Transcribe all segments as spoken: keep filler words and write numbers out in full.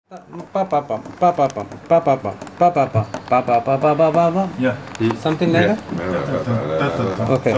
Pa pa pa pa pa pa pa pa pa pa pa pa pa pa pa pa pa pa. Yeah. Something like that? Okay.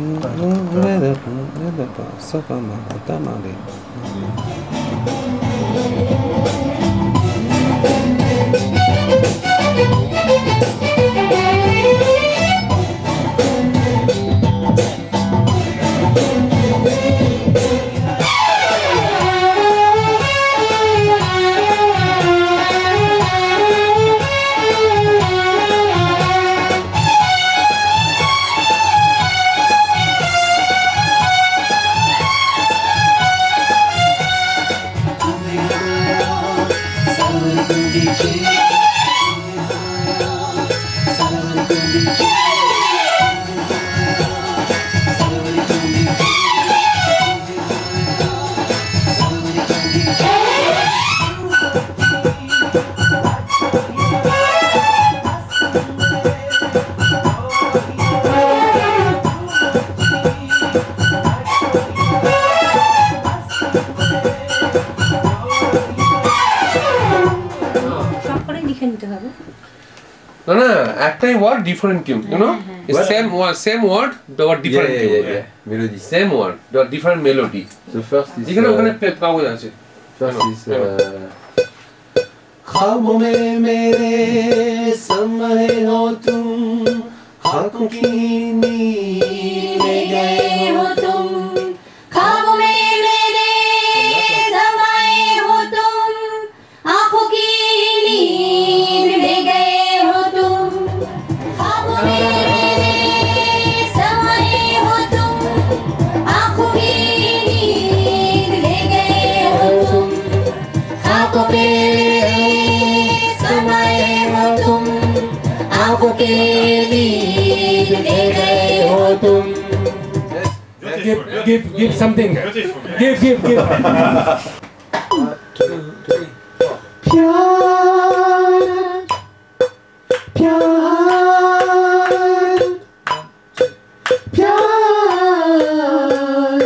No, no, actually word different tune, you know? It's same word, same word, but different yeah, tune. yeah, yeah. Melody. Same word, but different melody. So first is. এখানে ওখানে পাওয়া যাচ্ছে। First is. ख्वाबों में मेरे समाये हो तुम, खाकों की नींद में गए हो तुम, ख्वाबों में मेरे समाये हो तुम, आँखों की नींद में गए हो तुम, ख्वाबों में मेरे समाये हो तुम, आँखों की नींद में गए हो तुम, ख्वाबों में समाये हो तुम, आँखों की नींद में गए हो तुम. Give, give, give something. Give, give, give. One, two, three, four. प्यार, प्यार, प्यार,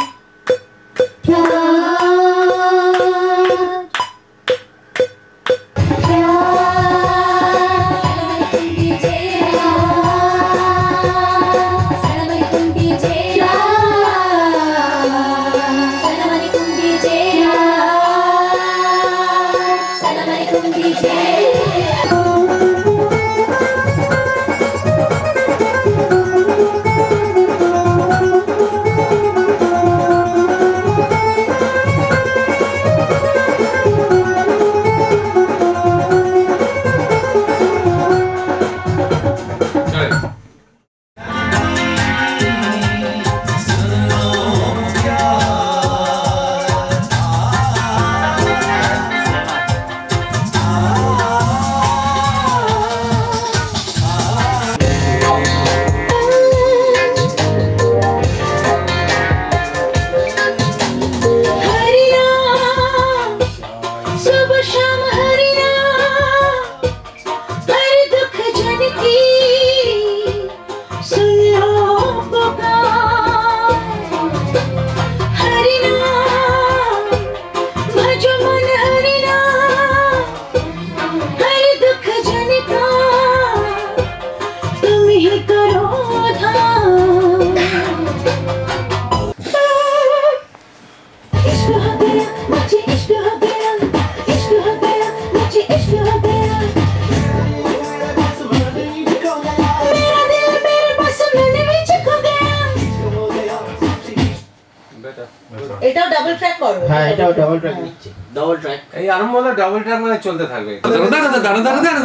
এটাও ডাবল ট্র্যাক করবে। হ্যাঁ এটাও ডাবল ট্র্যাক নিচ্ছে। ডাবল ট্র্যাক এই আরম্ভটা ডাবল ট্র্যাক মানে চলতে থাকবে। দাঁড়া দাঁড়া দাঁড়া দাঁড়া দাঁড়া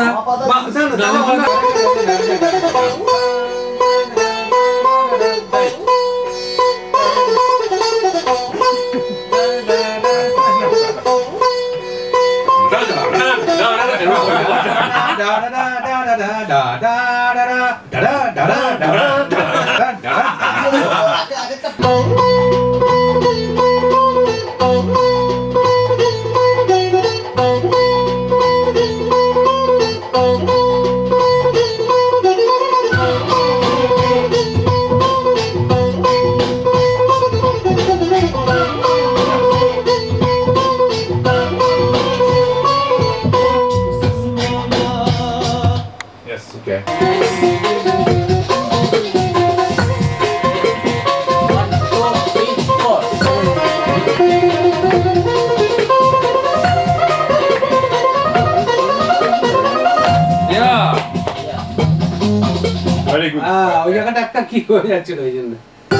Oh হ্যাঁ ওই জায়গাটা একটা কি হয়ে যাচ্ছিল ওই জন্য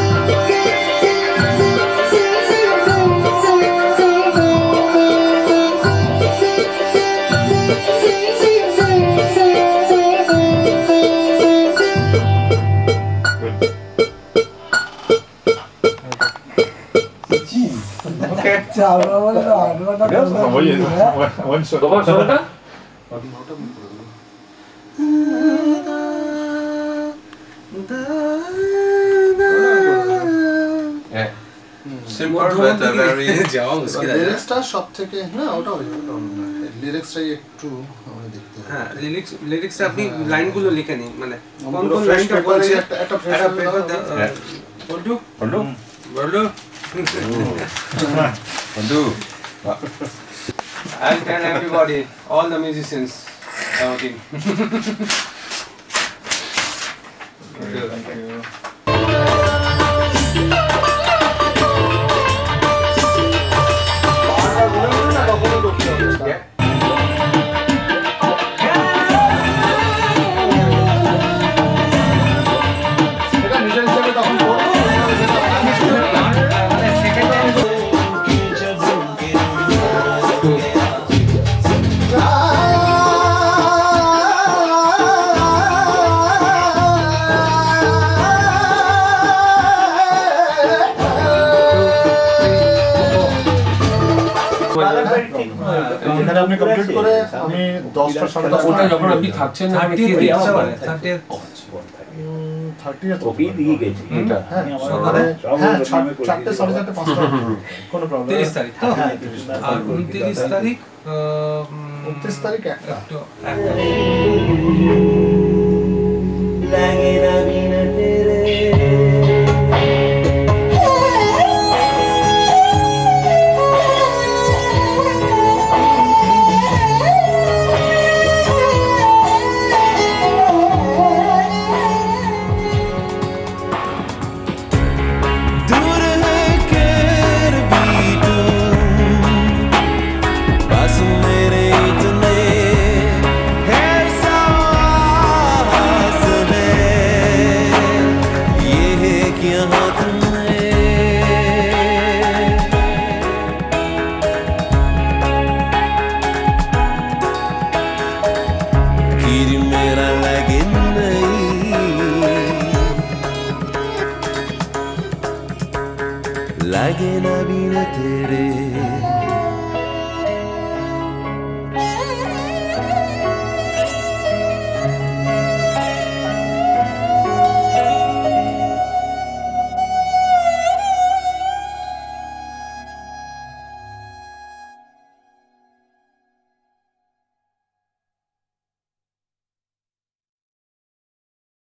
One shot. তোমার শোনটা Yeah. Simple but uh, very যাওয়া মুশকিল আছে লিরিক্সটা সব থেকে না ওটা ওই লিরিক্সটাই একটু আমরা দেখতে হবে হ্যাঁ লিরিক্স লিরিক্সটা আপনি লাইনগুলো লিখে নিন মানে কোন পুরো কোন fresh লাইনটা paper বলছে এ একটা- একটা fresh একটা paper পেপার দাও। Boltu Hello. Boltu Bandu. I'll tell everybody all the musicians about him এটা নিজের হিসেবে তখন করবো এখানে আপনি কমপ্লিট করে আমি দশটা সাড়ে দশটা ওটা যখন আপনি থাকছেন না আমি কে দিই থার্টি কপি দিয়ে গেছি এটা হ্যাঁ সকালে? হ্যাঁ চার- চারটে সাড়ে চারটে পাঁচটা কোনো প্রবলেম তিরিশ তারিখ তো হ্যাঁ তিরিশ তারিখ। আর উনত্রিশ তারিখ উনত্রিশ তারিখ একটা একটু একটা লাগে না বিনা তেরে दूर है कर भी तुम बस मेरे इतने है सांस में ये है कि यहाँ तुम कीर मेरा लगे नहीं लगे ना बिना तेरे